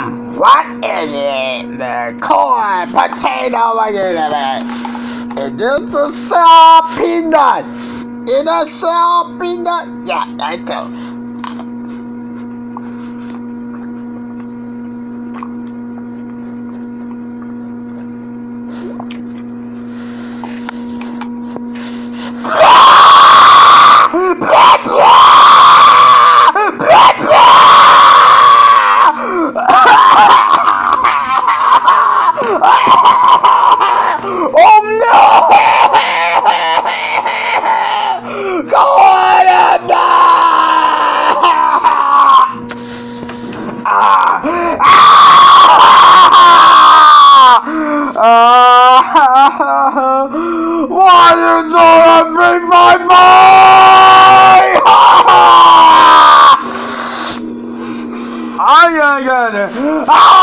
What is it? The corn, potato, what is it? Is this a shell peanut? Is a shell peanut? Yeah, I do. Why you doing 355? I ain't gonna.